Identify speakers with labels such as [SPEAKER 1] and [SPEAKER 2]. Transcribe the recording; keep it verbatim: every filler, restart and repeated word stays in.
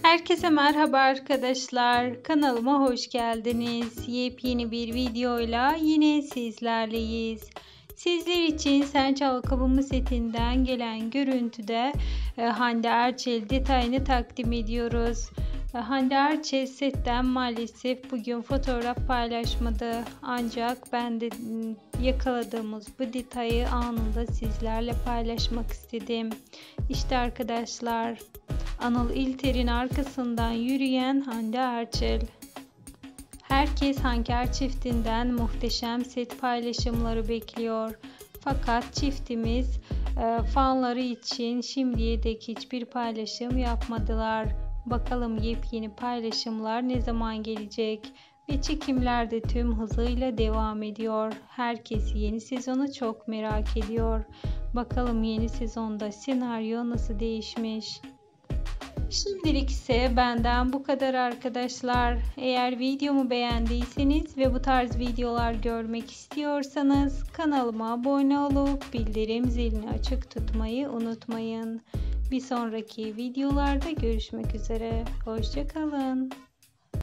[SPEAKER 1] Herkese merhaba arkadaşlar. Kanalıma hoş geldiniz. Yepyeni bir videoyla yine sizlerleyiz. Sizler için Sen Çal Kapımı setinden gelen görüntüde e, Hande Erçel detayını takdim ediyoruz. E, Hande Erçel setten maalesef bugün fotoğraf paylaşmadı. Ancak ben de yakaladığımız bu detayı anında sizlerle paylaşmak istedim. İşte arkadaşlar, Anıl İlter'in arkasından yürüyen Hande Erçel. Herkes Hanker çiftinden muhteşem set paylaşımları bekliyor. Fakat çiftimiz e, fanları için şimdiye dek hiçbir paylaşım yapmadılar. Bakalım yepyeni paylaşımlar ne zaman gelecek? Ve çekimler de tüm hızıyla devam ediyor. Herkes yeni sezonu çok merak ediyor. Bakalım yeni sezonda senaryo nasıl değişmiş? Şimdilik ise benden bu kadar arkadaşlar. Eğer videomu beğendiyseniz ve bu tarz videolar görmek istiyorsanız kanalıma abone olup bildirim zilini açık tutmayı unutmayın. Bir sonraki videolarda görüşmek üzere. Hoşça kalın.